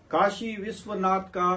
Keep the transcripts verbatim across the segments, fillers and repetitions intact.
काशी विश्वनाथ का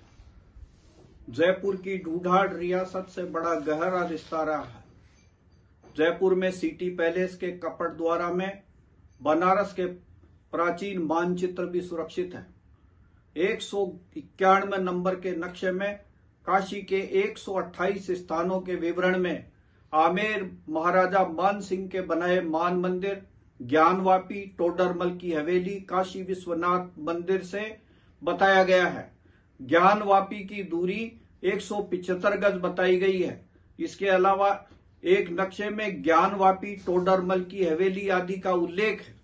जयपुर की ढूंढाड़ रियासत से बड़ा गहरा रिश्ता रहा है। जयपुर में सिटी पैलेस के कपट द्वारा में बनारस के प्राचीन मानचित्र भी सुरक्षित है। एक सौ इक्यानवे नंबर के नक्शे में काशी के एक सौ अट्ठाईस स्थानों के विवरण में आमेर महाराजा मान सिंह के बनाए मान मंदिर, ज्ञानवापी, टोडरमल की हवेली काशी विश्वनाथ मंदिर से बताया गया है। ज्ञानवापी की दूरी एक सौ पिचहत्तर गज बताई गई है। इसके अलावा एक नक्शे में ज्ञानवापी, टोडरमल की हवेली आदि का उल्लेख है।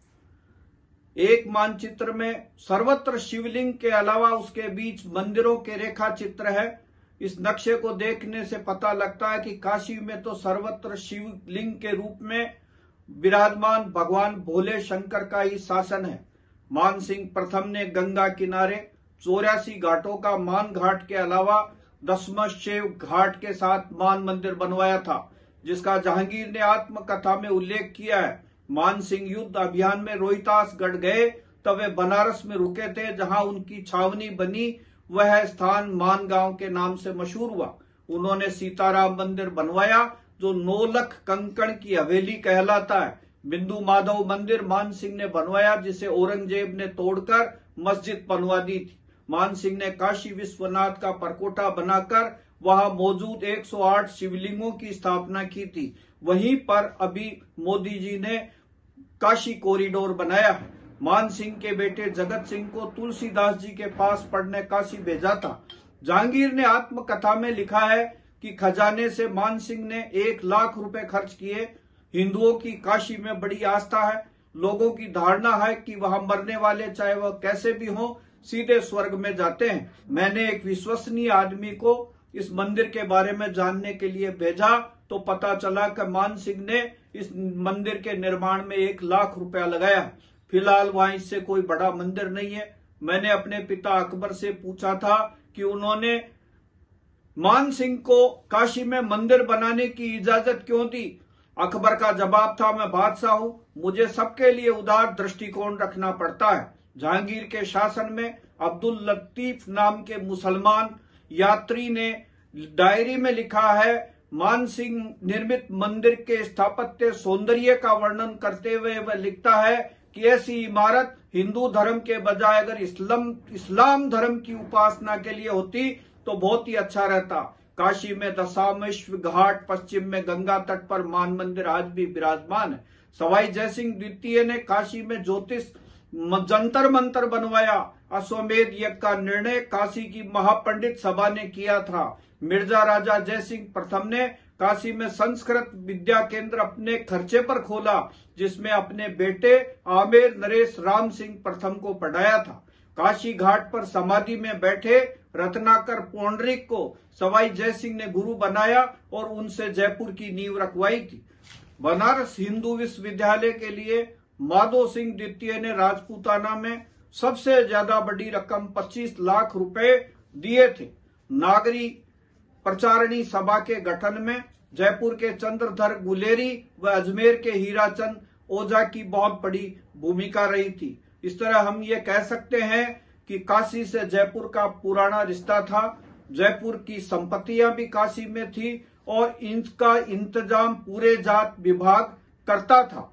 एक मानचित्र में सर्वत्र शिवलिंग के अलावा उसके बीच मंदिरों के रेखा चित्र है। इस नक्शे को देखने से पता लगता है कि काशी में तो सर्वत्र शिवलिंग के रूप में विराजमान भगवान भोले शंकर का ही शासन है। मान सिंह प्रथम ने गंगा किनारे चौरासी घाटों का मान घाट के अलावा दशमशेव घाट के साथ मान मंदिर बनवाया था, जिसका जहांगीर ने आत्मकथा में उल्लेख किया है। मान सिंह युद्ध अभियान में रोहतासगढ़ गए तब वे बनारस में रुके थे, जहां उनकी छावनी बनी। वह स्थान मानगांव के नाम से मशहूर हुआ। उन्होंने सीताराम मंदिर बनवाया जो नौलख कंकण की हवेली कहलाता है। बिंदु माधव मंदिर मान सिंह ने बनवाया, जिसे औरंगजेब ने तोड़कर मस्जिद बनवा दी थी। मान सिंह ने काशी विश्वनाथ का परकोटा बनाकर वहां मौजूद एक सौ आठ शिवलिंगों की स्थापना की थी। वहीं पर अभी मोदी जी ने काशी कॉरिडोर बनाया है। मान सिंह के बेटे जगत सिंह को तुलसीदास जी के पास पढ़ने काशी भेजा था। जहांगीर ने आत्मकथा में लिखा है कि खजाने से मान सिंह ने एक लाख रुपए खर्च किए। हिंदुओं की काशी में बड़ी आस्था है। लोगों की धारणा है कि वहां मरने वाले चाहे वह कैसे भी हों सीधे स्वर्ग में जाते हैं। मैंने एक विश्वसनीय आदमी को इस मंदिर के बारे में जानने के लिए भेजा तो पता चला कि मान सिंह ने इस मंदिर के निर्माण में एक लाख रुपया लगाया। फिलहाल वहां इससे कोई बड़ा मंदिर नहीं है। मैंने अपने पिता अकबर से पूछा था कि उन्होंने मान सिंह को काशी में मंदिर बनाने की इजाजत क्यों दी। अकबर का जवाब था, मैं बादशाह हूं, मुझे सबके लिए उदार दृष्टिकोण रखना पड़ता है। जहांगीर के शासन में अब्दुल लतीफ नाम के मुसलमान यात्री ने डायरी में लिखा है, मान सिंह निर्मित मंदिर के स्थापत्य सौंदर्य का वर्णन करते हुए वह लिखता है कि ऐसी इमारत हिंदू धर्म के बजाय अगर इस्लाम इस्लाम धर्म की उपासना के लिए होती तो बहुत ही अच्छा रहता। काशी में दशामेश्वर घाट, पश्चिम में गंगा तट पर मान मंदिर आज भी विराजमान है। सवाई जयसिंह द्वितीय ने काशी में ज्योतिष जंतर मंतर बनवाया। अश्वमेध यज्ञ का निर्णय काशी की महापंडित सभा ने किया था। मिर्जा राजा जयसिंह प्रथम ने काशी में संस्कृत विद्या केंद्र अपने खर्चे पर खोला, जिसमें अपने बेटे आमेर नरेश राम सिंह प्रथम को पढ़ाया था। काशी घाट पर समाधि में बैठे रत्नाकर पौंडरिक को सवाई जयसिंह ने गुरु बनाया और उनसे जयपुर की नींव रखवाई थी। बनारस हिंदू विश्वविद्यालय के लिए माधो सिंह द्वितीय ने राजपूताना में सबसे ज्यादा बड़ी रकम पच्चीस लाख रुपए दिए थे। नागरी प्रचारणी सभा के गठन में जयपुर के चंद्रधर गुलेरी व अजमेर के हीराचंद ओझा की बहुत बड़ी भूमिका रही थी। इस तरह हम ये कह सकते हैं कि काशी से जयपुर का पुराना रिश्ता था। जयपुर की संपत्तियां भी काशी में थी और इनका इंतजाम पूरे जाट विभाग करता था।